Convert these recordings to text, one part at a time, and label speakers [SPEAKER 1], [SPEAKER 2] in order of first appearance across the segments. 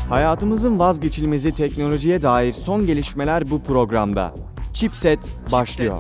[SPEAKER 1] Hayatımızın vazgeçilmezi teknolojiye dair son gelişmeler bu programda. Chipset başlıyor.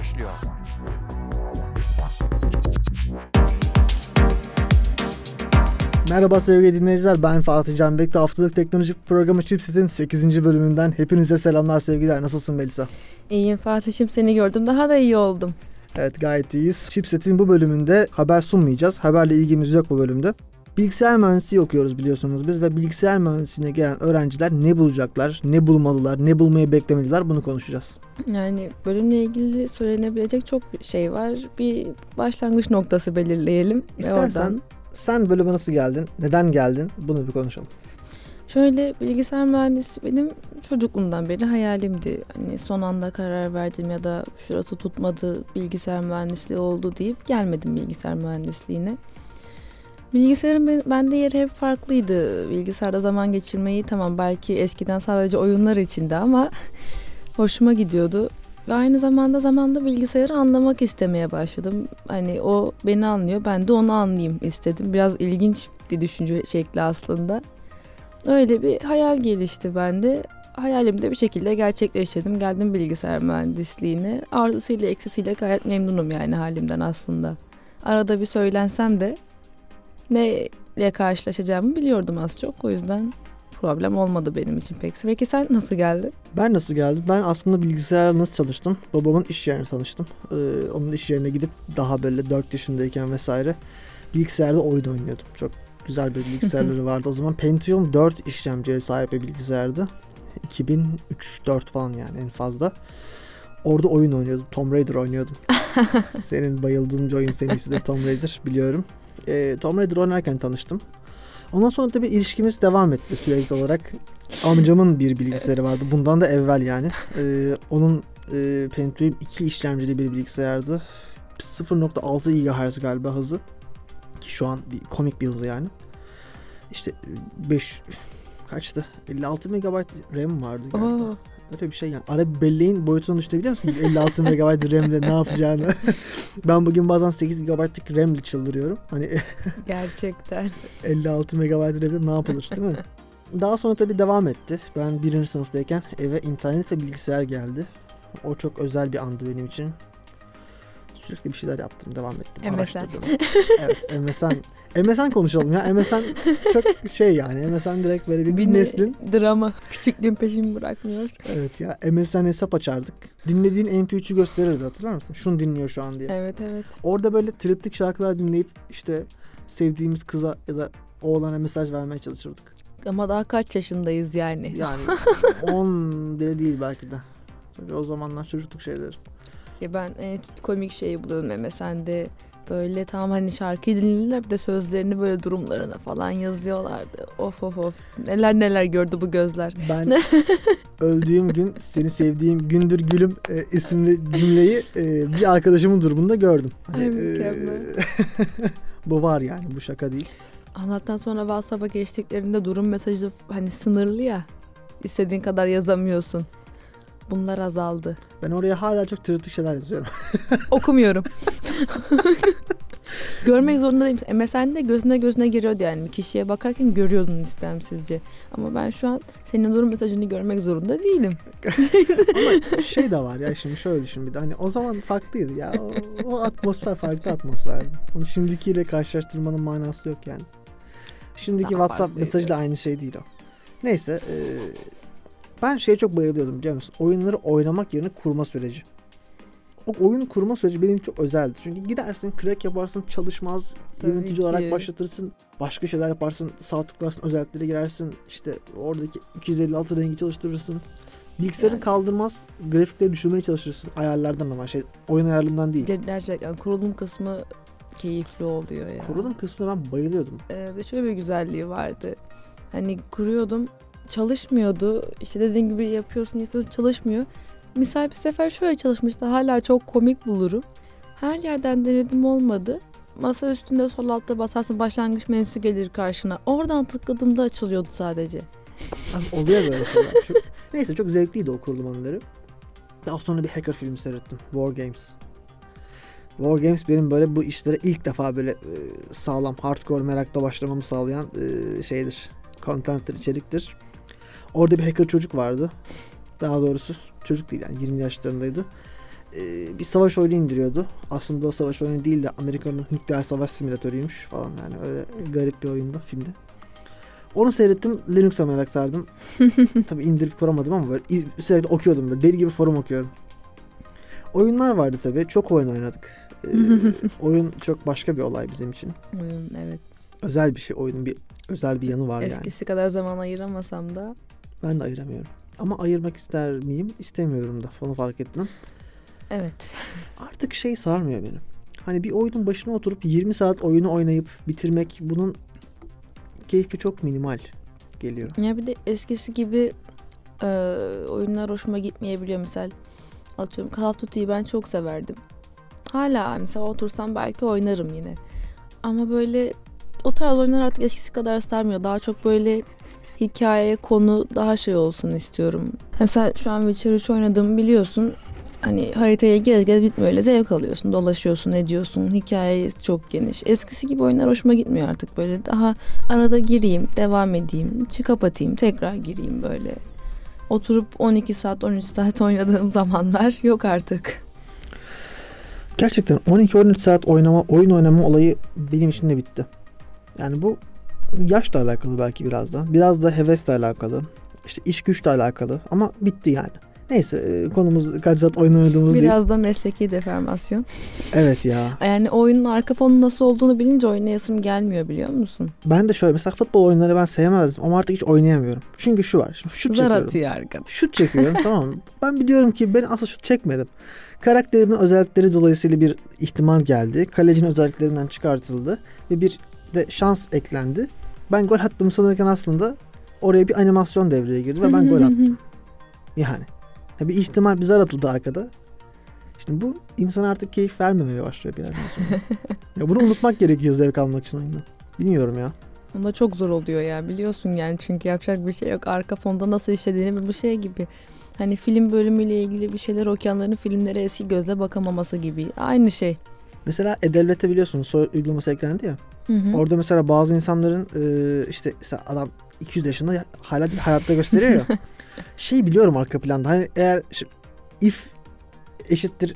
[SPEAKER 2] Merhaba sevgili dinleyiciler, ben Fatih Can Bekti. Haftalık teknoloji programı Chipset'in 8. bölümünden hepinize selamlar, sevgiler. Nasılsın Melisa?
[SPEAKER 3] İyiyim Fatih'im, seni gördüm. Daha da iyi oldum.
[SPEAKER 2] Evet, gayet iyiyiz. Chipset'in bu bölümünde haber sunmayacağız. Haberle ilgimiz yok bu bölümde. Bilgisayar mühendisliği okuyoruz biliyorsunuz biz ve bilgisayar mühendisliğine gelen öğrenciler ne bulacaklar, ne bulmalılar, ne bulmayı beklemeliler, bunu konuşacağız.
[SPEAKER 3] Yani bölümle ilgili söylenebilecek çok şey var. Bir başlangıç noktası belirleyelim.
[SPEAKER 2] İstersen sen bölüme nasıl geldin, neden geldin, bunu bir konuşalım.
[SPEAKER 3] Şöyle, bilgisayar mühendisliği benim çocukluğumdan beri hayalimdi. Hani son anda karar verdim ya da şurası tutmadı, bilgisayar mühendisliği oldu deyip gelmedim bilgisayar mühendisliğine. Bilgisayarın bende yeri hep farklıydı. Bilgisayarda zaman geçirmeyi tamam belki eskiden sadece oyunlar içindi ama hoşuma gidiyordu. Ve aynı zamanda bilgisayarı anlamak istemeye başladım. Hani o beni anlıyor, ben de onu anlayayım istedim. Biraz ilginç bir düşünce şekli aslında. Öyle bir hayal gelişti bende. Hayalim de bir şekilde gerçekleştirdim. Geldim bilgisayar mühendisliğine. Artısıyla eksisiyle gayet memnunum yani halimden aslında. Arada bir söylensem de neyle karşılaşacağımı biliyordum az çok. O yüzden problem olmadı benim için pek. Peki sen nasıl geldin?
[SPEAKER 2] Ben nasıl geldim? Ben aslında bilgisayarla nasıl çalıştım? Babamın iş yerine tanıştım. Onun iş yerine gidip daha böyle 4 yaşındayken vesaire bilgisayarda oyun oynuyordum. Çok güzel bir bilgisayarları vardı. O zaman Pentium 4 işlemciye sahip bir bilgisayardı. 2003-4 falan yani en fazla. Orada oyun oynuyordum. Tomb Raider oynuyordum. Senin bayıldığın bir oyun serisidir Tomb Raider, biliyorum. Tomb Raider oynarken tanıştım. Ondan sonra tabii ilişkimiz devam etti sürekli olarak. Amcamın bir bilgisayarı vardı. Bundan da evvel yani. Onun Pentium 2 işlemcili bir bilgisayardı. 0.6 GHz galiba hızı. Ki şu an komik bir hızı yani. İşte 56 MB RAM vardı galiba.
[SPEAKER 3] Oo.
[SPEAKER 2] Öyle bir şey yani. Ara belleğin boyutunu düşünebiliyor musun? 56 MB RAM'le ne yapacağını. Ben bugün bazen 8 GB'lık RAM'le çıldırıyorum. Hani
[SPEAKER 3] Gerçekten.
[SPEAKER 2] 56 MB RAM'le ne yapılır değil mi? Daha sonra tabii devam etti. Ben 1. sınıftayken eve internet ve bilgisayar geldi. O çok özel bir andı benim için. Sürekli bir şeyler yaptım, devam ettim.
[SPEAKER 3] MSN.
[SPEAKER 2] Evet, MSN konuşalım ya. MSN çok şey yani. MSN direkt böyle bir neslin
[SPEAKER 3] drama. Küçüklüğün peşimi bırakmıyor.
[SPEAKER 2] Evet ya, MSN hesap açardık. Dinlediğin MP3'ü gösterirdi, hatırlar mısın? Şunu dinliyor şu an diye.
[SPEAKER 3] Evet.
[SPEAKER 2] Orada böyle triptik şarkılar dinleyip işte sevdiğimiz kıza ya da oğlana mesaj vermeye çalışırdık.
[SPEAKER 3] Ama daha kaç yaşındayız yani?
[SPEAKER 2] Yani 10 bile değil belki de. Tabii o zamanlar çocukluk şeyleri.
[SPEAKER 3] Ya ben komik şeyi buluyorum MSN'de. Böyle tam hani şarkıyı dinliyorlar, bir de sözlerini böyle durumlarına falan yazıyorlardı. Of. Neler gördü bu gözler.
[SPEAKER 2] Ben öldüğüm gün seni sevdiğim gündür gülüm isimli cümleyi bir arkadaşımın durumunda gördüm.
[SPEAKER 3] Ay mükemmel.
[SPEAKER 2] Bu var yani, bu şaka değil.
[SPEAKER 3] Anlattan sonra WhatsApp'a geçtiklerinde durum mesajı hani sınırlı ya. İstediğin kadar yazamıyorsun. Bunlar azaldı.
[SPEAKER 2] Ben oraya hala çok triptik şeyler yazıyorum.
[SPEAKER 3] Okumuyorum. Görmek zorunda değilim. MSN'de gözüne giriyordu yani. Kişiye bakarken görüyordun istemsizce. Ama ben şu an senin durum mesajını görmek zorunda değilim.
[SPEAKER 2] Ama şey de var ya, şimdi şöyle düşün bir de. Hani o zaman farklıydı ya. O atmosfer farklı atmosferdi. Onu şimdikiyle karşılaştırmanın manası yok yani. Şimdiki
[SPEAKER 3] Daha
[SPEAKER 2] WhatsApp
[SPEAKER 3] farklıydı.
[SPEAKER 2] mesajı da aynı şey değil o. Neyse. Ben şeye çok bayılıyordum, biliyor musun? Oyunları oynamak yerine kurma süreci. O oyunu kurma süreci benim çok özeldi. Çünkü gidersin, crack yaparsın, çalışmaz.
[SPEAKER 3] Tabii
[SPEAKER 2] Yönetici
[SPEAKER 3] ki.
[SPEAKER 2] olarak başlatırsın. Başka şeyler yaparsın. Sağ tıklarsın, özelliklere girersin. İşte oradaki 256 rengi çalıştırırsın. Bilgisayarın
[SPEAKER 3] Yani.
[SPEAKER 2] Kaldırmaz. Grafikleri düşürmeye çalışırsın. Ayarlardan ama oyun ayarlarından değil.
[SPEAKER 3] Gerçekten kurulum kısmı keyifli oluyor ya.
[SPEAKER 2] Kurulum kısmına ben bayılıyordum.
[SPEAKER 3] Ve şöyle bir güzelliği vardı. Hani kuruyordum, çalışmıyordu. İşte dediğin gibi yapıyorsun çalışmıyor. Misal bir sefer şöyle çalışmıştı. Hala çok komik bulurum. Her yerden denedim, olmadı. Masa üstünde sol altta basarsın, başlangıç menüsü gelir karşına. Oradan tıkladığımda açılıyordu sadece.
[SPEAKER 2] Oluyor böyle şeyler. Neyse, çok zevkliydi o kurulum anıları. Daha sonra bir hacker filmi seyrettim. War Games. War Games benim böyle bu işlere ilk defa böyle sağlam, hardcore merakla başlamamı sağlayan şeydir. content'tir, içeriktir. Orada bir hacker çocuk vardı. Daha doğrusu çocuk değil yani 20 yaşlarındaydı. Bir savaş oyunu indiriyordu. Aslında o savaş oyunu değil de Amerika'nın nükleer savaş simülatörüymüş falan, yani öyle garip bir oyunda, filmde. Onu seyrettim, Linux'a merak sardım. Tabii indirip kuramadım ama böyle sürekli okuyordum, böyle deli gibi forum okuyorum. Oyunlar vardı tabii, çok oyun oynadık. Oyun çok başka bir olay bizim için.
[SPEAKER 3] Oyun, evet.
[SPEAKER 2] Özel bir şey, oyunun bir özel bir yanı var yani.
[SPEAKER 3] Eskisi kadar zaman ayıramasam da.
[SPEAKER 2] Ben de ayıramıyorum. Ama ayırmak ister miyim? İstemiyorum da. Onu fark ettim.
[SPEAKER 3] Evet.
[SPEAKER 2] Artık şey sarmıyor beni. Hani bir oyunun başına oturup 20 saat oyunu oynayıp bitirmek, bunun keyfi çok minimal geliyor.
[SPEAKER 3] Ya bir de eskisi gibi oyunlar hoşuma gitmeyebiliyor. Mesela atıyorum Call of Duty'yi ben çok severdim. Hala mesela otursam belki oynarım yine. Ama böyle o tarz oyunlar artık eskisi kadar sarmıyor. Daha çok böyle hikaye, konu daha şey olsun istiyorum. Mesela şu an Witcher 3 oynadığımı biliyorsun. Hani haritaya gez gez bitmiyor, öyle zevk alıyorsun, dolaşıyorsun, ediyorsun. Hikaye çok geniş. Eskisi gibi oyunlar hoşuma gitmiyor artık, böyle daha arada gireyim, devam edeyim, kapatayım, tekrar gireyim böyle. Oturup 12 saat, 13 saat oynadığım zamanlar yok artık.
[SPEAKER 2] Gerçekten 12-13 saat oyun oynama olayı benim için de bitti. Yani bu yaşla alakalı belki biraz da. Biraz da hevesle alakalı. İşte iş güçle alakalı. Ama bitti yani. Neyse, konumuz kaç saat oyun oynadığımız değil.
[SPEAKER 3] Biraz da mesleki deformasyon.
[SPEAKER 2] Evet ya.
[SPEAKER 3] Yani oyunun arka fonu nasıl olduğunu bilince oynayasım gelmiyor, biliyor musun?
[SPEAKER 2] Ben de şöyle, mesela futbol oyunları ben sevmezdim ama artık hiç oynayamıyorum. Çünkü şu var. Şimdi şut
[SPEAKER 3] Zar
[SPEAKER 2] çekiyorum.
[SPEAKER 3] atıyor arkada.
[SPEAKER 2] Şut çekiyorum, tamam mı? Ben biliyorum ki ben asla şut çekmedim. Karakterimin özellikleri dolayısıyla bir ihtimal geldi. Kalecinin özelliklerinden çıkartıldı. Ve bir de şans eklendi. Ben gol attım sanırken aslında oraya bir animasyon devreye girdi ve ben gol attım. Yani. Bir ihtimal, bir zar atıldı arkada. Şimdi bu insana artık keyif vermemeye başlıyor bir yerden sonra. Ya bunu unutmak gerekiyor zevk almak için oyundan. Bilmiyorum ya.
[SPEAKER 3] Ama çok zor oluyor ya, biliyorsun yani, çünkü yapacak bir şey yok. Arka fonda nasıl işlediğini, bu şey gibi. Hani film bölümüyle ilgili bir şeyler okuyanların filmlere eski gözle bakamaması gibi. Aynı şey.
[SPEAKER 2] Mesela E-Devlet'te biliyorsunuz soy uygulaması eklendi ya.
[SPEAKER 3] Hı.
[SPEAKER 2] Orada mesela bazı insanların işte mesela adam 200 yaşında hala hayatta gösteriyor ya. Şey biliyorum arka planda. Hani eğer if eşittir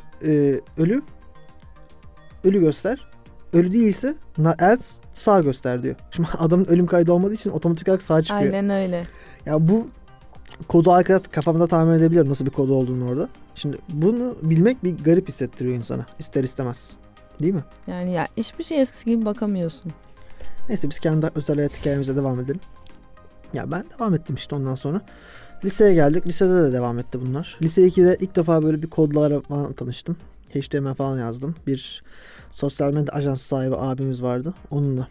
[SPEAKER 2] ölü göster. Ölü değilse else sağ göster diyor. Şimdi adamın ölüm kaydı olmadığı için otomatik olarak sağ çıkıyor.
[SPEAKER 3] Aynen öyle.
[SPEAKER 2] Ya bu kodu arka kafamda tahmin edebiliyorum nasıl bir kodu olduğunu orada. Şimdi bunu bilmek bir garip hissettiriyor insana. İster istemez. Değil mi?
[SPEAKER 3] Yani ya hiçbir şey eskisi gibi bakamıyorsun.
[SPEAKER 2] Neyse biz kendi özel hayat hikayemize devam edelim. Ya ben devam ettim işte ondan sonra. Liseye geldik. Lisede de devam etti bunlar. Lise 2'de ilk defa böyle bir kodlarla falan tanıştım. HTML falan yazdım. Bir sosyal medya ajansı sahibi abimiz vardı. Onunla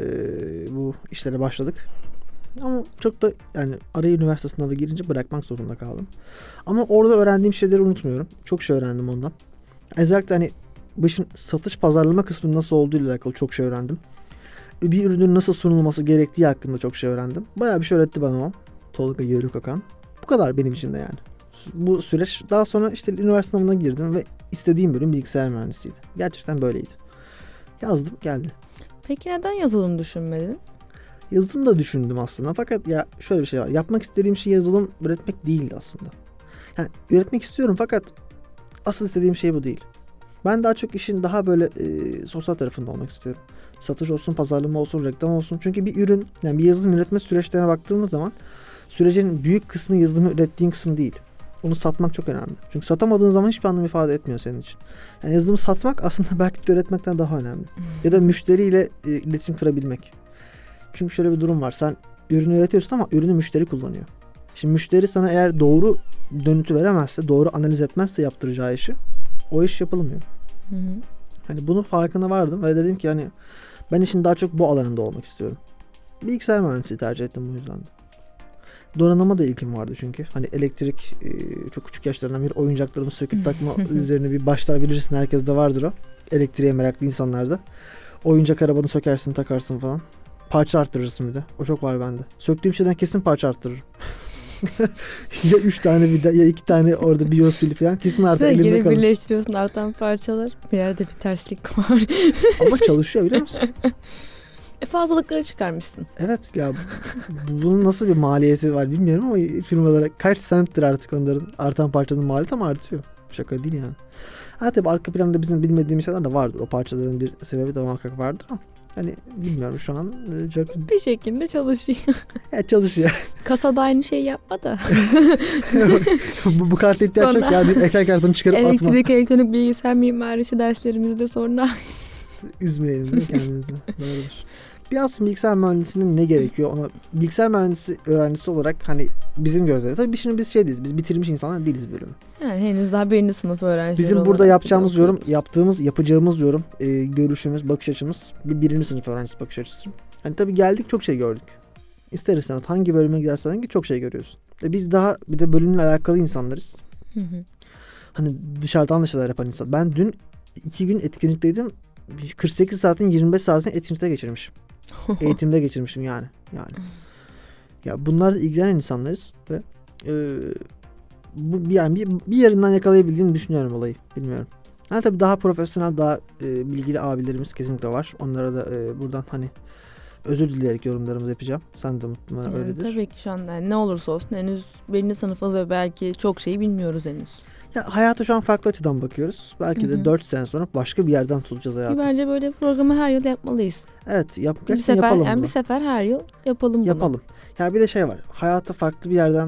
[SPEAKER 2] bu işlere başladık. Ama çok da yani araya üniversite sınavı girince bırakmak zorunda kaldım. Ama orada öğrendiğim şeyleri unutmuyorum. Çok şey öğrendim ondan. Özellikle hani bu işin satış pazarlama kısmı nasıl olduğu ile alakalı çok şey öğrendim. Bir ürünün nasıl sunulması gerektiği hakkında çok şey öğrendim. Bayağı bir şey öğretti bana o. Tolga Yörükakan. Bu kadar benim için de yani. Bu süreç, daha sonra işte üniversite sınavına girdim ve istediğim bölüm bilgisayar mühendisiydi. Gerçekten böyleydi. Yazdım, geldi.
[SPEAKER 3] Peki neden yazılım düşünmedin?
[SPEAKER 2] Yazılım da düşündüm aslında, fakat ya şöyle bir şey var. Yapmak istediğim şey yazılım üretmek değildi aslında. Yani üretmek istiyorum fakat asıl istediğim şey bu değil. Ben daha çok işin daha böyle sosyal tarafında olmak istiyorum. Satış olsun, pazarlama olsun, reklam olsun. Çünkü bir ürün, yani bir yazılım üretme süreçlerine baktığımız zaman sürecin büyük kısmı yazılımı ürettiğin kısım değil. Onu satmak çok önemli. Çünkü satamadığın zaman hiçbir anlam ifade etmiyor senin için. Yani yazılımı satmak aslında belki de üretmekten daha önemli. Ya da müşteriyle iletişim kurabilmek. Çünkü şöyle bir durum var. Sen ürünü üretiyorsun ama ürünü müşteri kullanıyor. Şimdi müşteri sana eğer doğru dönütü veremezse, doğru analiz etmezse yaptıracağı işi, o iş yapılmıyor.
[SPEAKER 3] Hı.
[SPEAKER 2] Hani bunun farkına vardım ve dedim ki hani ben işin daha çok bu alanında olmak istiyorum. Bilgisayar mühendisliği tercih ettim bu yüzden de. Donanıma da ilgim vardı çünkü. Hani elektrik çok küçük yaşlarından bir oyuncaklarımı söküp takma üzerine bir başlar, bilirsin, herkes de vardır o. Elektriğe meraklı insanlarda. Oyuncak arabanı sökersin, takarsın falan. Parça arttırırsın bir de. O çok var bende. Söktüğüm şeyden kesin parça arttırırım. Ya 3 tane vida ya 2 tane orada BIOS pili falan kesin artık
[SPEAKER 3] Sen
[SPEAKER 2] elimde
[SPEAKER 3] geri
[SPEAKER 2] kalır.
[SPEAKER 3] birleştiriyorsun artan parçalar. Bir yerde bir terslik var.
[SPEAKER 2] Ama çalışıyor biliyor musun?
[SPEAKER 3] Fazlalıkları çıkarmışsın.
[SPEAKER 2] Evet ya, bunun nasıl bir maliyeti var bilmiyorum ama firmalara kaç centtir artık onların artan parçanın maliyeti, ama artıyor. Şaka değil yani. Ha tabii arka planda bizim bilmediğimiz şeyler de vardır. O parçaların bir sebebi de muhakkak vardır ama hani bilmiyorum şu an çok...
[SPEAKER 3] Bir şekilde çalışıyor.
[SPEAKER 2] Çalışıyor.
[SPEAKER 3] Kasada aynı şeyi yapma da.
[SPEAKER 2] bu karta ihtiyaç yok ya. Ekran kartını çıkarıp atma.
[SPEAKER 3] Elektrik, elektronik, bilgisayar mimarisi derslerimizde sonra.
[SPEAKER 2] Üzmeyelim değil mi kendimizi? Doğrudur. Bir aslında bilgisayar mühendisinin ne gerekiyor ona, bilgisayar mühendisi öğrencisi olarak hani bizim gözlerimiz. Tabii şimdi biz değiliz. Biz bitirmiş insanlar değiliz bölümü.
[SPEAKER 3] Yani henüz daha 1. sınıf öğrencileri
[SPEAKER 2] bizim burada yapacağımız yorum, yapacağımız yorum, görüşümüz, bakış açımız bir 1. sınıf öğrencisi bakış açısı. Hani tabii geldik, çok şey gördük. İster istemez hangi bölüme gidersen git çok şey görüyorsun. Biz daha bir de bölümle alakalı insanlarız. Hani dışarıdan da şeyler yapan insan. Ben dün 2 gün etkinlikteydim. 48 saatin 25 saatini etkinlikte geçirmişim. Eğitimde geçirmişim yani. Ya bunlarla ilgilenen insanlarız ve bu yani bir yerinden yakalayabildiğimi düşünüyorum olayı. Bilmiyorum. Yani tabii daha profesyonel, daha bilgili abilerimiz kesinlikle var. Onlara da buradan hani özür dileyerek yorumlarımızı yapacağım. Sen de mutlaka
[SPEAKER 3] yani
[SPEAKER 2] öyledir.
[SPEAKER 3] Tabii ki şu anda yani ne olursa olsun henüz 1. sınıfız ve belki çok şeyi bilmiyoruz henüz.
[SPEAKER 2] Ya hayata şu an farklı açıdan bakıyoruz. Belki de 4 sene sonra başka bir yerden tutacağız hayatı.
[SPEAKER 3] Bence böyle programı her yıl yapmalıyız.
[SPEAKER 2] Evet,
[SPEAKER 3] bir sefer her yıl yapalım bunu.
[SPEAKER 2] Yapalım. Ya bir de şey var. Hayata farklı bir yerden,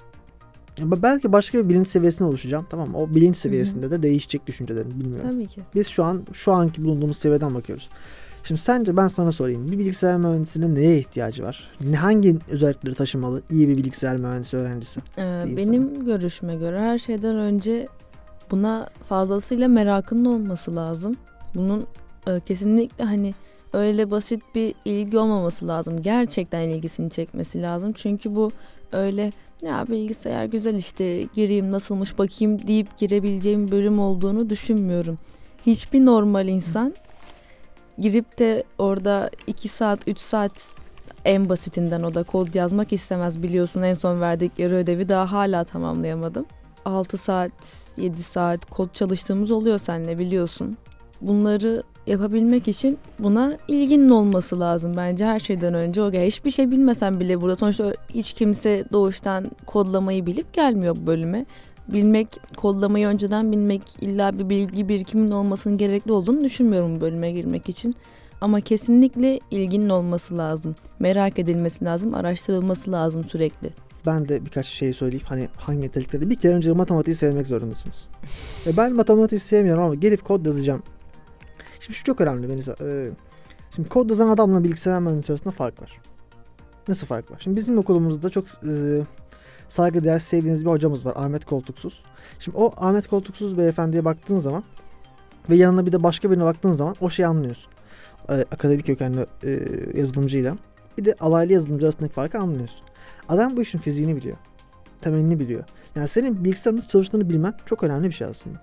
[SPEAKER 2] ya belki başka bir bilinç seviyesine oluşacağım. Tamam mı? O bilinç seviyesinde de değişecek düşüncelerim, bilmiyorum.
[SPEAKER 3] Tabii ki.
[SPEAKER 2] Biz şu anki bulunduğumuz seviyeden bakıyoruz. Şimdi sence, ben sana sorayım. Bir bilgisayar mühendisinin neye ihtiyacı var? Hangi özellikleri taşımalı iyi bir bilgisayar mühendisi öğrencisi?
[SPEAKER 3] Benim görüşüme göre her şeyden önce buna fazlasıyla merakının olması lazım. Bunun kesinlikle hani öyle basit bir ilgi olmaması lazım. Gerçekten ilgisini çekmesi lazım. Çünkü bu öyle ya bilgisayar güzel işte gireyim nasılmış bakayım deyip girebileceğim bölüm olduğunu düşünmüyorum. Hiçbir normal insan girip de orada 2 saat 3 saat en basitinden, o da kod yazmak istemez, biliyorsun en son verdikleri ödevi daha hala tamamlayamadım. 6 saat 7 saat kod çalıştığımız oluyor seninle, biliyorsun. Bunları yapabilmek için buna ilginin olması lazım bence her şeyden önce. Hiçbir şey bilmesen bile burada sonuçta hiç kimse doğuştan kodlamayı bilip gelmiyor bu bölüme. Kodlamayı önceden bilmek, illa bir bilgi birikiminin olmasının gerekli olduğunu düşünmüyorum bu bölüme girmek için. Ama kesinlikle ilginin olması lazım. Merak edilmesi lazım, araştırılması lazım sürekli.
[SPEAKER 2] Ben de birkaç şey söyleyeyim. Hani hangi yetenekleri? Bir kere önce matematiği sevmek zorundasınız. Ben matematiği sevmiyorum ama gelip kod yazacağım. Şimdi şu çok önemli. Şimdi kod yazan adamla bilgisayar mühendisi arasında fark var. Nasıl fark var? Şimdi bizim okulumuzda çok saygıdeğer, sevdiğiniz bir hocamız var. Ahmet Koltuksuz. Şimdi o Ahmet Koltuksuz beyefendiye baktığın zaman ve yanına bir de başka birine baktığın zaman o şeyi anlıyorsun. Akademik kökenli yazılımcıyla bir de alaylı yazılımcı arasındaki farkı anlıyorsun. Adam bu işin fiziğini biliyor. Temelini biliyor. Yani senin bilgisayarın nasıl çalıştığını bilmen çok önemli bir şey aslında.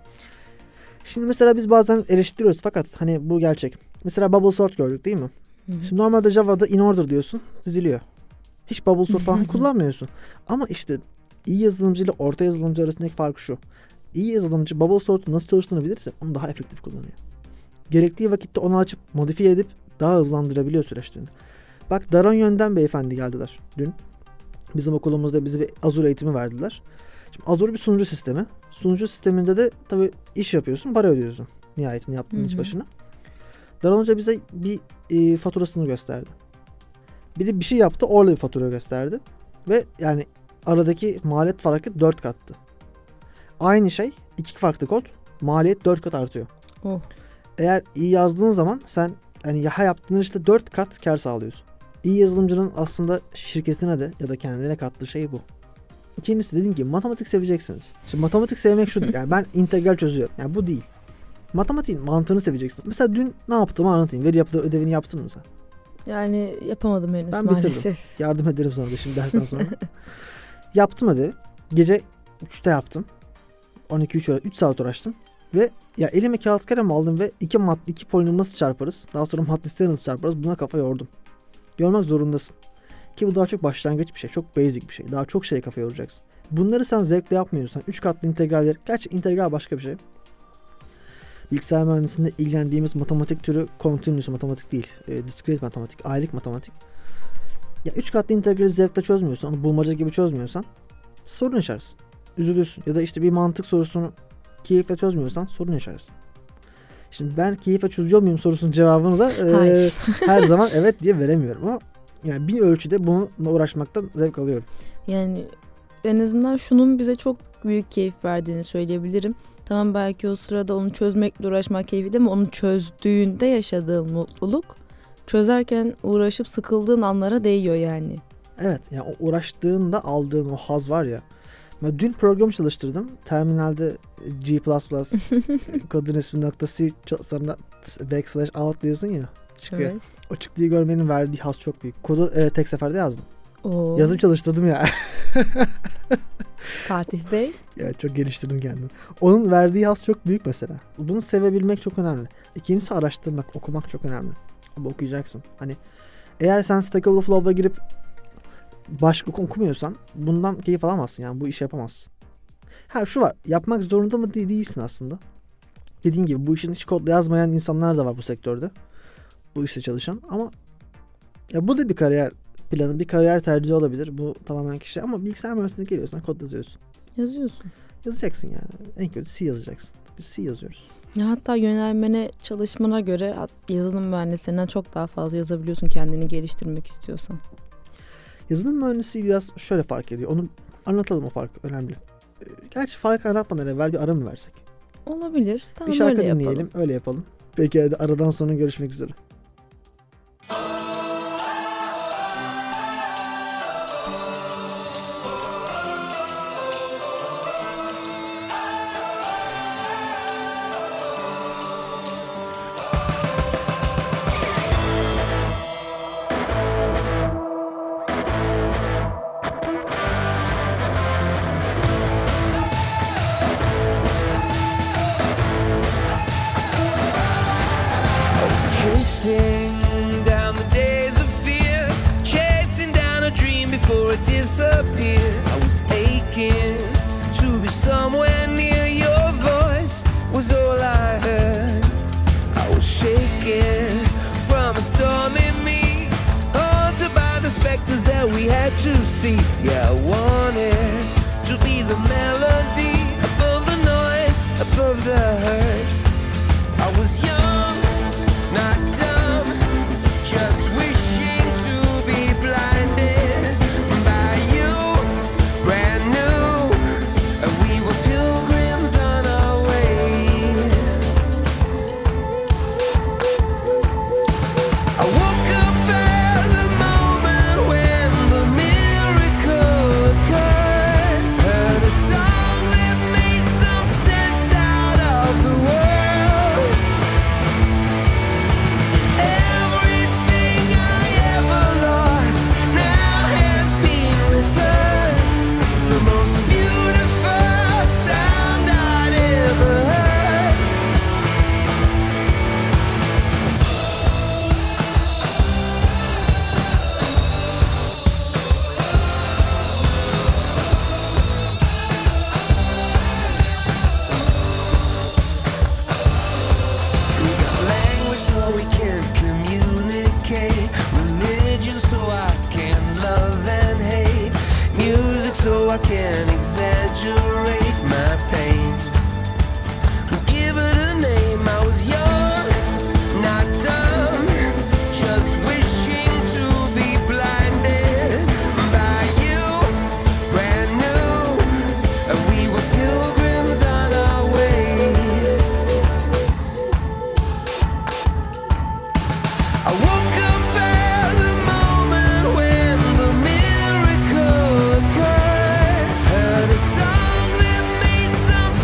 [SPEAKER 2] Şimdi mesela biz bazen eleştiriyoruz fakat hani bu gerçek. Mesela bubble sort gördük değil mi? Şimdi normalde Java'da in order diyorsun, diziliyor. Hiç bubble sort falan kullanmıyorsun. Ama işte iyi yazılımcı ile orta yazılımcı arasındaki fark şu. İyi yazılımcı bubble sort'un nasıl çalıştığını bilirse onu daha efektif kullanıyor. Gerektiği vakitte onu açıp modifiye edip daha hızlandırabiliyor süreçlerini. Bak Daron Yönden beyefendi geldiler dün. Bizim okulumuzda bize bir Azure eğitimi verdiler. Şimdi Azure bir sunucu sistemi. Sunucu sisteminde de tabii iş yapıyorsun, para ödüyorsun. Nihayetinde yaptığın iş başına. Daron Hoca bize bir faturasını gösterdi. Bir de bir şey yaptı, orada bir fatura gösterdi. Ve yani aradaki maliyet farkı 4 kattı. Aynı şey, 2 farklı kod, maliyet 4 kat artıyor.
[SPEAKER 3] Oh.
[SPEAKER 2] Eğer iyi yazdığın zaman sen yani ya yaptığın işte 4 kat kar sağlıyorsun. İyi yazılımcının aslında şirketine de ya da kendine kattığı şey bu. İkincisi dedin ki matematik seveceksiniz. Şimdi matematik sevmek şudur. Yani ben integral çözüyorum. Yani bu değil. Matematiğin mantığını seveceksin. Mesela dün ne yaptığımı anlatayım. Veri yapılı ödevini yaptın mı sen?
[SPEAKER 3] Yani yapamadım henüz
[SPEAKER 2] ben
[SPEAKER 3] maalesef.
[SPEAKER 2] Bitirdim. Yardım ederim sana da şimdi dersten sonra. Yaptım ödevi. Gece 3'te yaptım. 3 saat uğraştım. Ve ya elime kağıt kalem aldım ve iki polinomu nasıl çarparız? Daha sonra matrixleri nasıl çarparız? Buna kafa yordum. Yormak zorundasın. Ki bu daha çok başlangıç bir şey. Çok basic bir şey. Daha çok şeye kafa yoracaksın. Bunları sen zevkle yapmıyorsan 3 katlı integraller. Gerçi integral başka bir şey. Bilgisayar mühendisliğinde ilgilendiğimiz matematik türü continuous matematik değil. Discrete matematik, aylık matematik. Ya 3 katlı integrali zevkle çözmüyorsan, onu bulmaca gibi çözmüyorsan sorun yaşarsın. Üzülürsün. Ya da işte bir mantık sorusunu keyifle çözmüyorsan sorun yaşarsın. Şimdi ben keyifle çözüyor muyum sorusunun cevabını da her zaman evet diye veremiyorum ama yani bir ölçüde bununla uğraşmaktan zevk alıyorum.
[SPEAKER 3] Yani en azından şunun bize çok büyük keyif verdiğini söyleyebilirim. Tamam, belki o sırada onu çözmekle uğraşmak keyifli ama onu çözdüğünde yaşadığın mutluluk çözerken uğraşıp sıkıldığın anlara değiyor yani.
[SPEAKER 2] Evet, yani o uğraştığında aldığın o haz var ya. Ben dün programı çalıştırdım. Terminalde G++ kodun ismi .c sonra /out diyorsun ya. Çıkıyor. Evet. O çıktığı görmenin verdiği haz çok büyük. Kodu tek seferde yazdım.
[SPEAKER 3] Oo.
[SPEAKER 2] Yazım çalıştırdım ya.
[SPEAKER 3] Fatih Bey.
[SPEAKER 2] Ya çok geliştirdim kendimi. Onun verdiği haz çok büyük mesela. Bunu sevebilmek çok önemli. İkincisi araştırmak, okumak çok önemli. Ama okuyacaksın. Hani eğer sen Stack Overflow'a girip başka okumuyorsan bundan keyif alamazsın. Yani bu işi yapamazsın. Ha şu var. Yapmak zorunda mı değilsin aslında. Dediğin gibi bu işin hiç kodla yazmayan insanlar da var bu sektörde. Bu işte çalışan ama ya bu da bir kariyer planı, bir kariyer tercihi olabilir. Bu tamamen kişi ama bilgisayar mühendisliğine geliyorsan kod yazıyorsun.
[SPEAKER 3] Yazıyorsun.
[SPEAKER 2] Yazacaksın yani. En kötü C yazacaksın. Biz C yazıyoruz.
[SPEAKER 3] Ya hatta yönelmene, çalışmana göre yazılım mühendislerinden çok daha fazla yazabiliyorsun kendini geliştirmek istiyorsan.
[SPEAKER 2] Yazılım mühendisi biraz şöyle fark ediyor. Onu anlatalım, o farkı önemli. Gerçi farkı anlatmadan evvel bir ara mı versek?
[SPEAKER 3] Olabilir. Tamam,
[SPEAKER 2] bir şarkı
[SPEAKER 3] öyle
[SPEAKER 2] dinleyelim.
[SPEAKER 3] yapalım.
[SPEAKER 2] Öyle yapalım. Peki hadi aradan sonra görüşmek üzere.
[SPEAKER 4] Chasing down the days of fear, chasing down a dream before it disappeared. I was aching to be somewhere near. Your voice was all I heard. I was shaking from a storm in me, haunted by the specters that we had to see. Yeah, I wanted to be the melody above the noise, above the hurt. I was young, not dumb, just wishing to be blinded by you, brand new, and we were pilgrims on our way. I woke up at the moment when the miracle occurred, heard a song that made some sense out of the world. So I can exaggerate my pain. Give it a name. I was young, not dumb, just wishing to be blinded by you, brand new, and we were pilgrims on our way. I woke up at the moment when the miracle occurred. A song that made some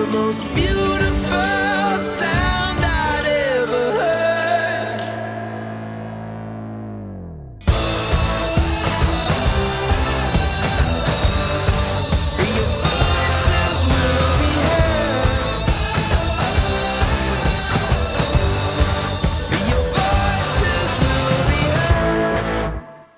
[SPEAKER 4] the most beautiful sound I'd ever heard. Your voices will be heard. Your voices will be heard.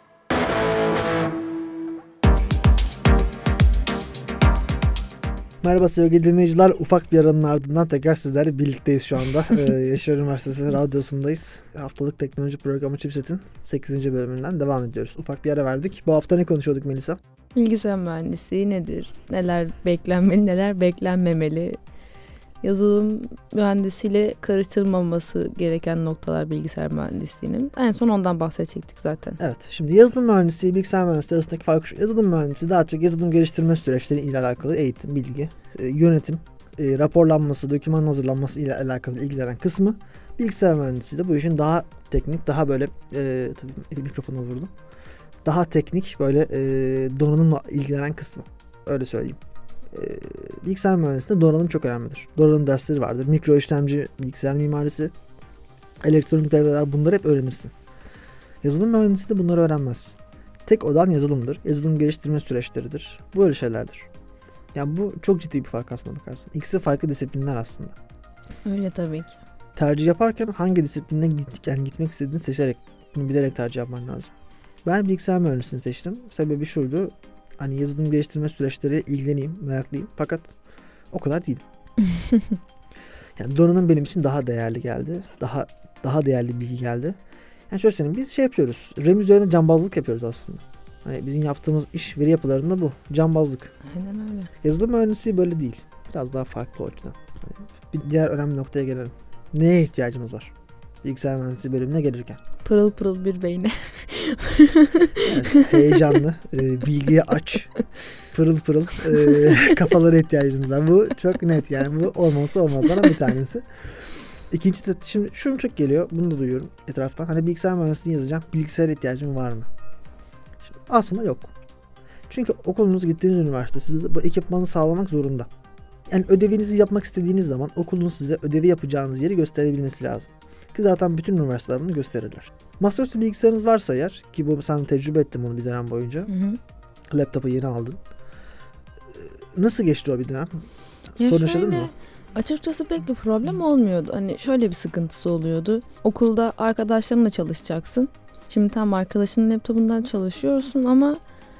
[SPEAKER 2] Merhaba sevgili dinleyiciler. Ufak bir aranın ardından tekrar sizlerle birlikteyiz şu anda. Yaşar Üniversitesi Radyosu'ndayız. Haftalık teknoloji programı Chipset'in 8. bölümünden devam ediyoruz. Ufak bir ara verdik. Bu hafta ne konuşuyorduk Melisa?
[SPEAKER 3] Bilgisayar mühendisliği nedir? Neler beklenmeli, neler beklenmemeli? Yazılım mühendisiyle karıştırılmaması gereken noktalar bilgisayar mühendisliğinin. En son ondan bahsedecektik zaten.
[SPEAKER 2] Evet. Şimdi yazılım mühendisliği, bilgisayar mühendisliği arasındaki fark şu. Yazılım mühendisi daha çok yazılım geliştirme süreçleri ile alakalı eğitim, bilgi, yönetim, raporlanması, doküman hazırlanması ile alakalı ilgilenen kısmı. Bilgisayar mühendisi de bu işin daha teknik, daha böyle tabii mikrofona vurdum. Daha teknik böyle donanımla ilgilenen kısmı. Öyle söyleyeyim. Bilgisayar mühendisliğinde donanım çok önemlidir. Donanım dersleri vardır. Mikro işlemci, bilgisayar mimarisi, elektronik devreler, bunları hep öğrenirsin. Yazılım mühendisliği de bunları öğrenmezsin. Tek odan yazılımdır. Yazılım geliştirme süreçleridir. Bu öyle şeylerdir. Yani bu çok ciddi bir fark aslında bakarsın. İkisi farklı disiplinler aslında.
[SPEAKER 3] Öyle tabii ki.
[SPEAKER 2] Tercih yaparken hangi disipline gitmek istediğini seçerek, bunu bilerek tercih yapman lazım. Ben bilgisayar mühendisliğini seçtim. Sebebi şuydu. Hani yazılım geliştirme süreçleriyle ilgileneyim, meraklıyım. Fakat o kadar değil. Yani donanım benim için daha değerli geldi. Daha değerli bilgi geldi. Yani şöyle söyleyeyim, biz şey yapıyoruz. RAM üzerinde cambazlık yapıyoruz aslında. Hani bizim yaptığımız iş veri yapılarında bu. Cambazlık.
[SPEAKER 3] Aynen öyle.
[SPEAKER 2] Yazılım mühendisliği böyle değil. Biraz daha farklı o açıdan. Yani bir diğer önemli noktaya gelelim. Neye ihtiyacımız var? Bilgisayar mühendisliği bölümüne gelirken.
[SPEAKER 3] Pırıl pırıl bir beyne.
[SPEAKER 2] Evet, heyecanlı, bilgiye aç, pırıl pırıl kafalara ihtiyacımız var. Bu çok net yani. Bu olmazsa olmazlardan bir tanesi. İkincisi de şimdi şunu çok geliyor. Bunu da duyuyorum etraftan. Hani bilgisayar mühendisliği yazacağım. Bilgisayara ihtiyacım var mı? Şimdi aslında yok. Çünkü okulunuz, gittiğiniz üniversite size bu ekipmanı sağlamak zorunda. Yani ödevinizi yapmak istediğiniz zaman okulun size ödevi yapacağınız yeri gösterebilmesi lazım. Ki zaten bütün üniversiteler bunu gösterirler. Masaüstü bilgisayarınız varsa eğer, ki bu sen tecrübe ettin bunu bir dönem boyunca. Hı hı. Laptopu yeni aldın. Nasıl geçti o bir dönem? Sorun yaşadın mı?
[SPEAKER 3] Açıkçası pek bir problem olmuyordu. Hani şöyle bir sıkıntısı oluyordu. Okulda arkadaşlarınla çalışacaksın. Şimdi tam arkadaşının laptopundan çalışıyorsun ama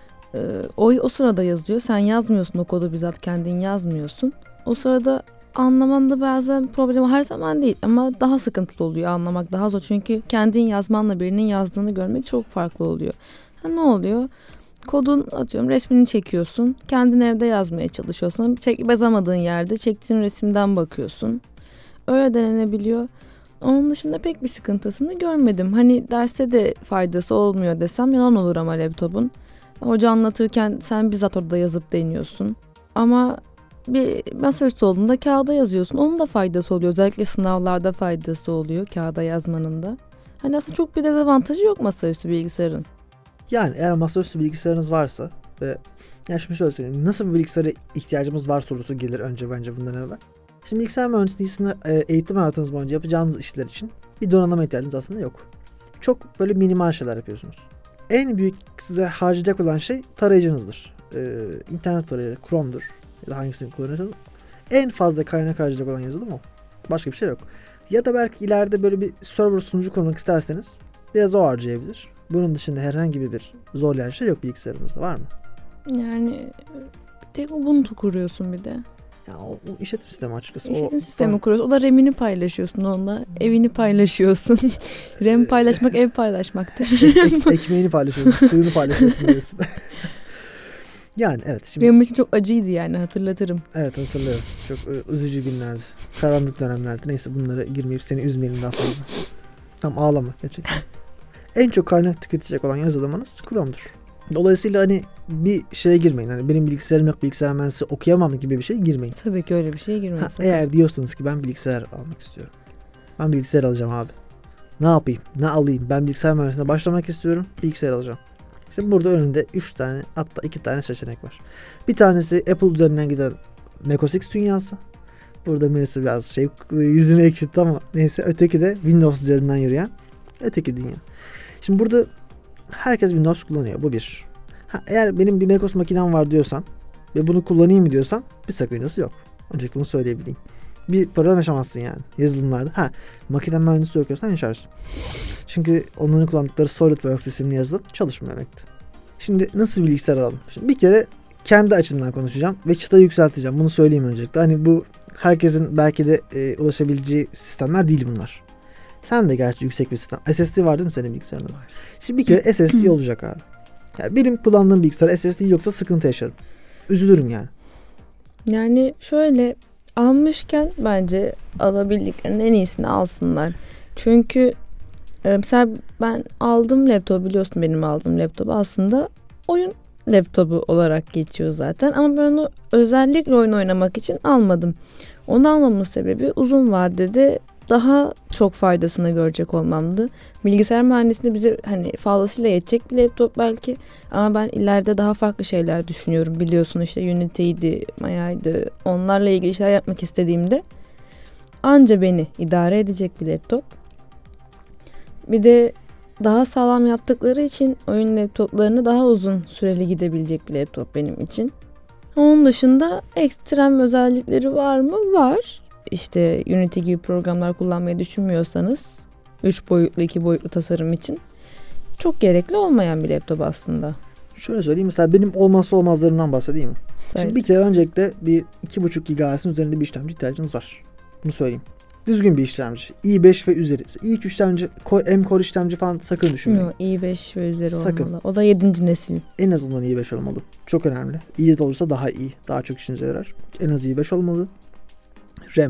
[SPEAKER 3] o sırada yazıyor. Sen yazmıyorsun, o kodu bizzat kendin yazmıyorsun. O sırada anlamanda bazen problem, her zaman değil ama daha sıkıntılı oluyor, anlamak daha zor. Çünkü kendin yazmanla birinin yazdığını görmek çok farklı oluyor. Ne oluyor? Kodun, atıyorum, resmini çekiyorsun. Kendin evde yazmaya çalışıyorsun. Bazamadığın yerde çektiğin resimden bakıyorsun. Öyle denenebiliyor. Onun dışında pek bir sıkıntısını görmedim. Hani derste de faydası olmuyor desem yalan olur ama laptopun. Hoca anlatırken sen bizzat orada yazıp deniyorsun. Ama bir masaüstü olduğunda kağıda yazıyorsun. Onun da faydası oluyor. Özellikle sınavlarda faydası oluyor kağıda yazmanın da. Hani aslında çok bir dezavantajı yok masaüstü bilgisayarın.
[SPEAKER 2] Yani eğer masaüstü bilgisayarınız varsa ve ya şimdi şöyle söyleyeyim. Nasıl bir bilgisayara ihtiyacımız var sorusu gelir önce bence bundan evvel. Şimdi bilgisayar mühendisliğinde eğitim hayatınız boyunca yapacağınız işler için bir donanıma ihtiyacınız aslında yok. Çok böyle minimal şeyler yapıyorsunuz. En büyük size harcayacak olan şey tarayıcınızdır. İnternet tarayıcı, Chrome'dur. Ya da hangisini kullanıyorsanız. En fazla kaynak harcayacak olan yazılım o. Başka bir şey yok. Ya da belki ileride böyle bir server sunucu kurmak isterseniz biraz o harcayabilir. Bunun dışında herhangi bir zorlayan şey yok bilgisayarımızda, var mı?
[SPEAKER 3] Yani tek Ubuntu kuruyorsun bir de.
[SPEAKER 2] Ya o işletim sistemi açıkçası.
[SPEAKER 3] İşletim sistemi kuruyorsun. O da RAM'ini paylaşıyorsun onunla. Evini paylaşıyorsun. RAM paylaşmak ev paylaşmaktır.
[SPEAKER 2] Ekmeğini paylaşıyorsun, suyunu paylaşıyorsun diyorsun. Yani evet. Şimdi,
[SPEAKER 3] benim için çok acıydı yani, hatırlatırım.
[SPEAKER 2] Evet, hatırlıyorum. Çok üzücü günlerdi. Karanlık dönemlerdi. Neyse, bunlara girmeyip seni üzmeyelim daha fazla. Tam ağlama gerçekten. En çok kaynak tüketecek olan yazılımınız Chrome'dur. Dolayısıyla hani bir şeye girmeyin. Hani benim bilgisayarım yok, bilgisayar mühendisi okuyamam gibi bir şeye girmeyin.
[SPEAKER 3] Tabii ki öyle bir şeye girmeyin.
[SPEAKER 2] Eğer diyorsanız ki ben bilgisayar almak istiyorum. Ben bilgisayar alacağım abi. Ne yapayım? Ne alayım? Ben bilgisayar mühendisliğine başlamak istiyorum. Bilgisayar alacağım. Şimdi burada önünde 3 tane, hatta 2 tane seçenek var. Bir tanesi Apple üzerinden giden macOS X dünyası. Burada Melisa biraz yüzünü ekşitti ama neyse. Öteki de Windows üzerinden yürüyen öteki dünya. Şimdi burada herkes Windows kullanıyor. Bu bir. Eğer benim bir MacOS makinem var diyorsan ve bunu kullanayım mı diyorsan bir sakıncası yok. Öncelikle bunu söyleyebileyim. Bir problem yaşamazsın yani yazılımlarda. Makine mühendisi okuyorsan yaşarsın. Çünkü onların kullandıkları SolidWorks isimli yazılım çalışmıyor Mac'te. Şimdi nasıl bir bilgisayar alalım? Şimdi bir kere kendi açımdan konuşacağım ve çıtayı yükselteceğim. Bunu söyleyeyim öncelikle. Hani bu herkesin belki de ulaşabileceği sistemler değil bunlar. Sen de gerçi yüksek bir sistem. SSD var değil mi senin bilgisayarında? Var. Şimdi bir kere SSD olacak abi. Yani benim kullandığım bilgisayar SSD yoksa sıkıntı yaşarım. Üzülürüm yani.
[SPEAKER 3] Yani şöyle almışken bence alabildiklerinin en iyisini alsınlar. Çünkü mesela ben aldım laptop, biliyorsun benim aldığım laptop aslında oyun laptopu olarak geçiyor zaten. Ama ben onu özellikle oyun oynamak için almadım. Onu almamın sebebi uzun vadede daha çok faydasını görecek olmamdı. Bilgisayar mühendisliğinde bize hani fazlasıyla yetecek bir laptop belki. Ama ben ileride daha farklı şeyler düşünüyorum. Biliyorsun işte Unity'ydi, Maya'ydı. Onlarla ilgili şeyler yapmak istediğimde anca beni idare edecek bir laptop. Bir de daha sağlam yaptıkları için oyun laptoplarını daha uzun süreli gidebilecek bir laptop benim için. Onun dışında ekstrem özellikleri var mı? Var. İşte Unity gibi programlar kullanmayı düşünmüyorsanız 3 boyutlu 2 boyutlu tasarım için çok gerekli olmayan bir laptop aslında.
[SPEAKER 2] Şöyle söyleyeyim, mesela benim olmazsa olmazlarından bahsedeyim mi?
[SPEAKER 3] Evet.
[SPEAKER 2] Şimdi bir kere öncelikle bir 2.5 GHz'in üzerinde bir işlemci ihtiyacınız var. Bunu söyleyeyim. Düzgün bir işlemci. i5 ve üzeri. İlk işlemci M-Core işlemci falan sakın düşünmeyin.
[SPEAKER 3] Yok, i5 ve üzeri
[SPEAKER 2] sakın
[SPEAKER 3] olmalı. O da 7. nesil.
[SPEAKER 2] En azından i5 olmalı. Çok önemli. i7 olursa daha iyi. Daha çok işinize yarar. En az i5 olmalı. RAM.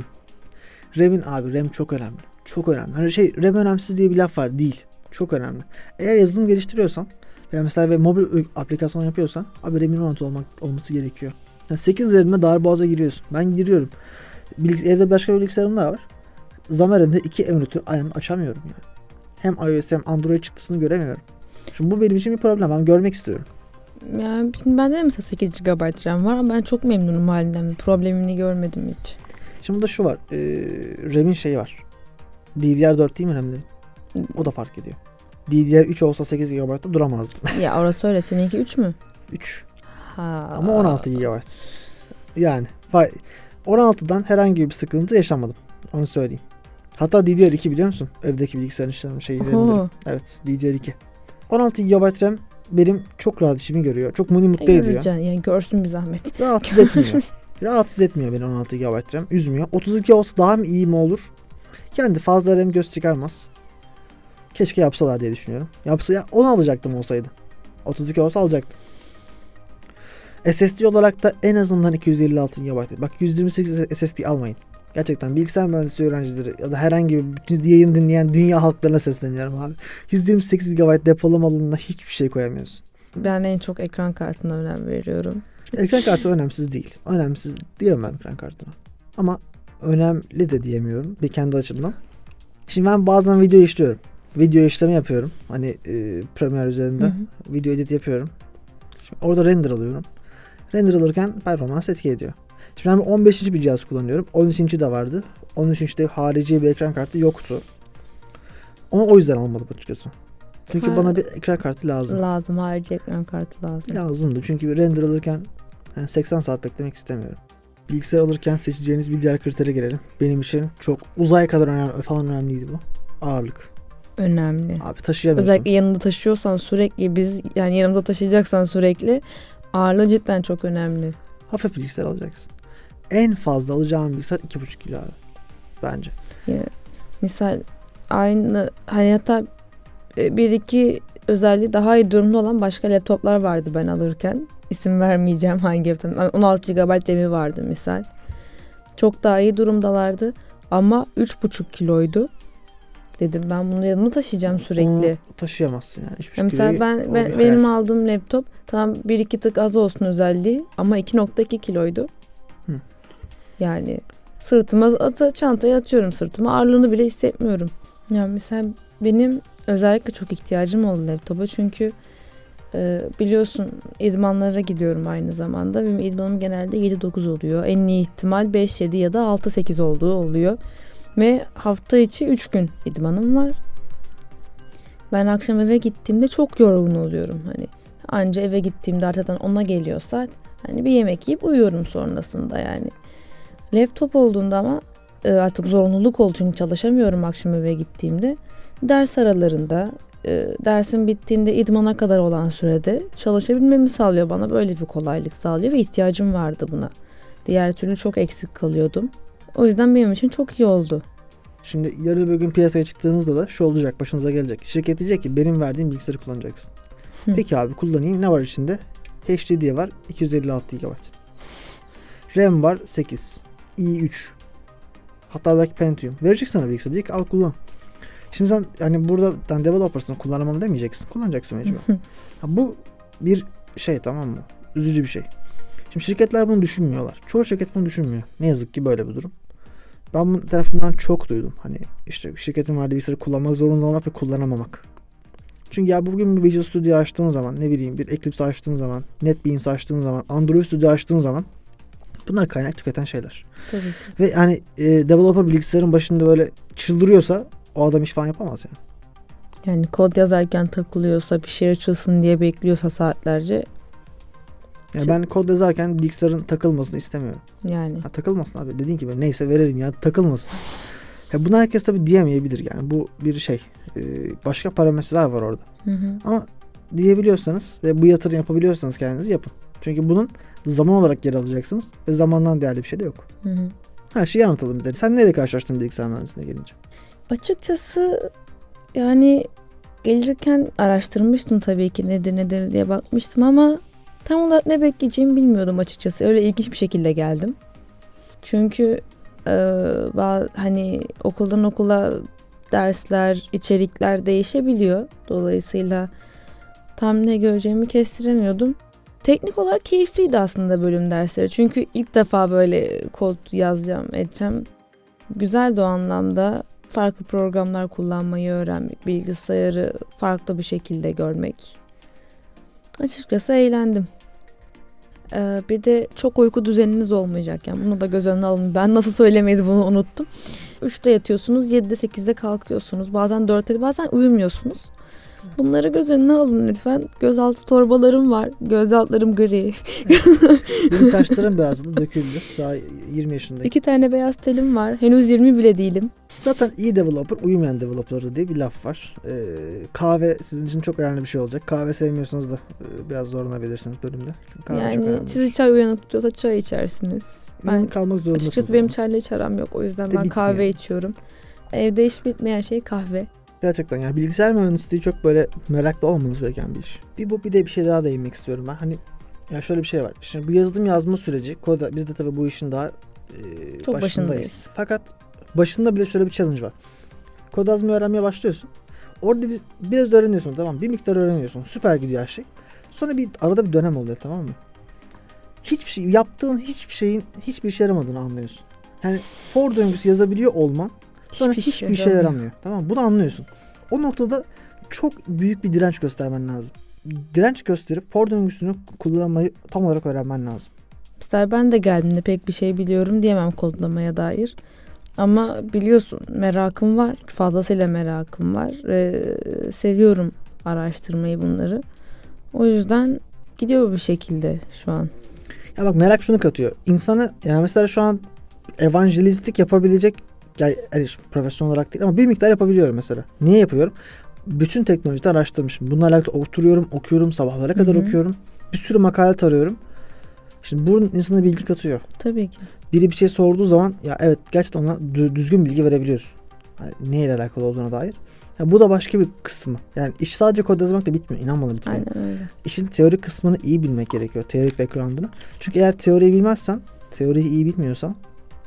[SPEAKER 2] RAM çok önemli. Çok önemli. Hani RAM önemsiz diye bir laf var. Değil. Çok önemli. Eğer yazılım geliştiriyorsan veya mesela mobil aplikasyon yapıyorsan abi RAM'in 16 olması gerekiyor. Yani 8 RAM'e darboğaza giriyorsun. Ben giriyorum. Evde başka bir bilgisayarım daha var. Xamarin'de 2 emülatörü aynı açamıyorum yani. Hem iOS hem Android çıktısını göremiyorum. Şimdi bu benim için bir problem. Ben görmek istiyorum.
[SPEAKER 3] Yani şimdi bende de mesela 8 GB RAM var ama ben çok memnunum halinden. Bir problemini görmedim hiç.
[SPEAKER 2] Şimdi burada şu var. RAM'in şeyi var. DDR4 değil mi RAM'lerin? O da fark ediyor. DDR3 olsa 8 GB'da duramazdım.
[SPEAKER 3] Ya orası öyle. Seninki 3 mü?
[SPEAKER 2] 3.
[SPEAKER 3] Ha.
[SPEAKER 2] Ama 16 GB. Yani 16'dan herhangi bir sıkıntı yaşamadım. Onu söyleyeyim. Hatta DDR2 biliyor musun? Evdeki bilgisayarın işlem RAM'leri. Evet, DDR2. 16 GB RAM benim çok rahat işimi görüyor. Çok mutlu ediyor.
[SPEAKER 3] Yani görsün bir zahmet.
[SPEAKER 2] Rahatsız etmiyor. Rahatsız etmiyor beni 16 GB RAM. Üzmüyor. 32 olsa daha mı iyi mi olur? Kendi fazla RAM göz çıkarmaz. Keşke yapsalar diye düşünüyorum. Yapsa ya onu alacaktım olsaydı. 32 olsa alacaktım. SSD olarak da en azından 256 GB. Bak 128 SSD almayın. Gerçekten bilgisayar mühendisliği öğrencileri ya da herhangi bir bütün yayın dinleyen dünya halklarına sesleniyorum abi. 128 GB depolama alanına hiçbir şey koyamıyorsun.
[SPEAKER 3] Ben en çok ekran kartına önem veriyorum.
[SPEAKER 2] Ekran kartı önemsiz değil. Önemsiz diyemem ekran kartına. Ama önemli de diyemiyorum bir kendi açımdan. Şimdi ben bazen video işliyorum. Video işlemi yapıyorum. Hani Premiere üzerinde video edit yapıyorum. Şimdi orada render alıyorum. Render alırken performans etki ediyor. Şimdi ben 15. bir cihaz kullanıyorum. 13. de vardı. 13. harici bir ekran kartı yoktu. Onu o yüzden almadım açıkçası. Çünkü bana bir ekran kartı lazım.
[SPEAKER 3] Lazım. Harici ekran kartı lazım.
[SPEAKER 2] Lazımdı. Çünkü bir render alırken 80 saat beklemek istemiyorum. Bilgisayar alırken seçeceğiniz bir diğer kritere gelelim. Benim için çok uzaya kadar önemliydi bu. Ağırlık.
[SPEAKER 3] Önemli.
[SPEAKER 2] Abi taşıyamıyorsun.
[SPEAKER 3] Özellikle yanında taşıyorsan sürekli yani yanımda taşıyacaksan sürekli ağırlığı cidden çok önemli.
[SPEAKER 2] Hafif bilgisayar alacaksın. En fazla alacağım bilgisayar 2,5 kilo abi. Bence.
[SPEAKER 3] Ya, misal aynı hani hatta bir iki özelliği daha iyi durumda olan başka laptoplar vardı ben alırken. İsim vermeyeceğim hangi laptop. 16 GB RAM'i vardı misal. Çok daha iyi durumdalardı. Ama 3,5 kiloydu. Dedim ben bunu yanımda taşıyacağım sürekli.
[SPEAKER 2] Onu taşıyamazsın yani.
[SPEAKER 3] Mesela benim aldığım laptop tam 1-2 tık az olsun özelliği ama 2,2 kiloydu. Yani sırtıma çantaya atıyorum sırtıma. Ağırlığını bile hissetmiyorum. Yani mesela benim özellikle çok ihtiyacım oldu laptopa çünkü Biliyorsun idmanlara gidiyorum aynı zamanda. Benim idmanım genelde 7-9 oluyor. En iyi ihtimal 5-7 ya da 6-8 olduğu oluyor. Ve hafta içi 3 gün idmanım var. Ben akşam eve gittiğimde çok yorgun oluyorum. Hani anca eve gittiğimde artık ona geliyor saat. Hani bir yemek yiyip uyuyorum sonrasında yani. Laptop olduğunda ama artık zorunluluk oldu çünkü çalışamıyorum akşam eve gittiğimde. Ders aralarında, dersin bittiğinde idmana kadar olan sürede çalışabilmemi sağlıyor, bana böyle bir kolaylık sağlıyor ve ihtiyacım vardı buna. Diğer türlü çok eksik kalıyordum. O yüzden benim için çok iyi oldu.
[SPEAKER 2] Şimdi yarın bir gün piyasaya çıktığınızda da şu olacak, başınıza gelecek. Şirket diyecek ki benim verdiğim bilgisayarı kullanacaksın. Peki abi kullanayım. Ne var içinde? HDD var 256 GB. RAM var 8. i3. Hatta belki Pentium. Verecek sana bilgisayarı. Diyecek al kullan. Şimdi sen hani burada developer'sın, kullanamam demeyeceksin. Kullanacaksın mecbur. Bu bir şey, tamam mı? Üzücü bir şey. Şimdi şirketler bunu düşünmüyorlar. Çoğu şirket bunu düşünmüyor. Ne yazık ki böyle bir durum. Ben bu tarafından çok duydum. Hani işte şirketin verdiği bilgisayarı kullanmak zorunda olmak ve kullanamamak. Çünkü ya bugün bir Visual Studio açtığın zaman, ne bileyim bir Eclipse açtığın zaman, NetBeans açtığın zaman, Android Studio açtığın zaman bunlar kaynak tüketen şeyler.
[SPEAKER 3] Tabii ki.
[SPEAKER 2] Ve hani developer bilgisayarın başında böyle çıldırıyorsa o adam iş falan yapamaz yani.
[SPEAKER 3] Yani kod yazarken takılıyorsa, bir şey açılsın diye bekliyorsa saatlerce.
[SPEAKER 2] Yani ben kod yazarken bilgisayarın takılmasını istemiyorum.
[SPEAKER 3] Yani.
[SPEAKER 2] Takılmasın abi. Dediğin gibi neyse verelim ya, takılmasın. Bunu herkes tabii diyemeyebilir yani. Bu bir şey. Başka parametreler var orada. Ama diyebiliyorsanız ve bu yatırım yapabiliyorsanız kendiniz yapın. Çünkü bunun zaman olarak geri alacaksınız ve zamandan değerli bir şey de yok. Her şeyi anlatalım bir de. Sen neyle karşılaştın bilgisayar mühendisliğine gelince?
[SPEAKER 3] Açıkçası yani gelirken araştırmıştım tabii ki nedir diye bakmıştım ama tam olarak ne bekleyeceğimi bilmiyordum açıkçası. Öyle ilginç bir şekilde geldim. Çünkü hani okuldan okula dersler, içerikler değişebiliyor. Dolayısıyla tam ne göreceğimi kestiremiyordum. Teknik olarak keyifliydi aslında bölüm dersleri. Çünkü ilk defa böyle kod yazacağım, edeceğim. Güzeldi o anlamda. Farklı programlar kullanmayı öğrenmek, bilgisayarı farklı bir şekilde görmek. Açıkçası eğlendim. Bir de çok uyku düzeniniz olmayacak. Yani bunu da göz önüne alın. Ben nasıl söylemeyiz bunu unuttum. 3'te yatıyorsunuz, 7'de 8'de kalkıyorsunuz. Bazen 4'te, bazen uyumuyorsunuz. Bunları göz önüne alın lütfen. Gözaltı torbalarım var. Göz altlarım gri.
[SPEAKER 2] Benim saçlarım beyazladı, döküldü. Daha 20 yaşındayım.
[SPEAKER 3] 2 tane beyaz telim var. Henüz 20 bile değilim.
[SPEAKER 2] Zaten iyi developer uyumayan developer diye bir laf var. Kahve sizin için çok önemli bir şey olacak. Kahve sevmiyorsanız da biraz zorlanabilirsiniz bölümde. Kahve
[SPEAKER 3] yani sizi çay uyanık tutuyorsa çay içersiniz.
[SPEAKER 2] Ben kalmak zorundasınız.
[SPEAKER 3] Açıkçası benim çayla hiç aram yok. O yüzden ben kahve içiyorum. Evde hiç bitmeyen şey kahve.
[SPEAKER 2] Gerçekten yani bilgisayar mühendisliği çok böyle meraklı olmanız gereken bir iş. Bir de bir şey daha değinmek istiyorum ben. Hani ya şöyle bir şey var. Şimdi bu yazılım yazma süreci, biz de tabii bu işin daha
[SPEAKER 3] çok başındayız.
[SPEAKER 2] Fakat başında bile şöyle bir challenge var. Kod yazmayı öğrenmeye başlıyorsun. Orada biraz öğreniyorsun, tamam, bir miktar öğreniyorsun. Süper gidiyor her şey. Sonra arada bir dönem oluyor, tamam mı? Yaptığın hiçbir şeyin hiçbir işe yaramadığını anlıyorsun. Yani for döngüsü yazabiliyor olman sonra hiçbir işe yaramıyor. Tamam mı? Bunu anlıyorsun. O noktada çok büyük bir direnç göstermen lazım. Direnç gösterip for döngüsünü kullanmayı tam olarak öğrenmen lazım.
[SPEAKER 3] Mesela ben de geldiğimde pek bir şey biliyorum diyemem kodlamaya dair. Ama biliyorsun merakım var. Fazlasıyla merakım var. Seviyorum araştırmayı, bunları. O yüzden gidiyor bir şekilde şu an.
[SPEAKER 2] Ya bak, merak şunu katıyor. İnsanı yani mesela şu an evangelistlik yapabilecek, yani profesyonel olarak değil ama bir miktar yapabiliyorum mesela. Niye yapıyorum? Bütün teknolojide araştırmışım. Bununla alakalı oturuyorum, okuyorum, sabahlara kadar okuyorum. Bir sürü makale tarıyorum. Şimdi bu insana bilgi katıyor.
[SPEAKER 3] Tabii ki.
[SPEAKER 2] Biri bir şey sorduğu zaman ya evet, gerçekten ona düzgün bilgi verebiliyorsun. Yani neyle alakalı olduğuna dair. Ya bu da başka bir kısmı. Yani iş sadece kod yazmakla bitmiyor. İnan bana bitmiyor.
[SPEAKER 3] Aynen öyle. İşin
[SPEAKER 2] teorik kısmını iyi bilmek gerekiyor. Teorik background'unu. Çünkü eğer teoriyi bilmezsen, teoriyi iyi bilmiyorsan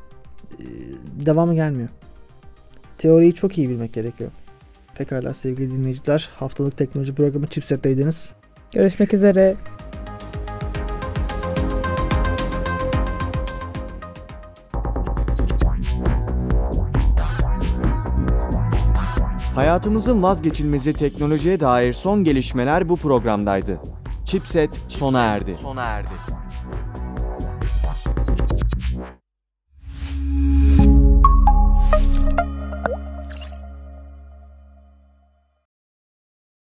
[SPEAKER 2] devamı gelmiyor. Teoriyi çok iyi bilmek gerekiyor. Pekala sevgili dinleyiciler. Haftalık teknoloji programı Chipset'teydiniz.
[SPEAKER 3] Görüşmek üzere.
[SPEAKER 1] Hayatımızın vazgeçilmezi teknolojiye dair son gelişmeler bu programdaydı. Chipset sona erdi.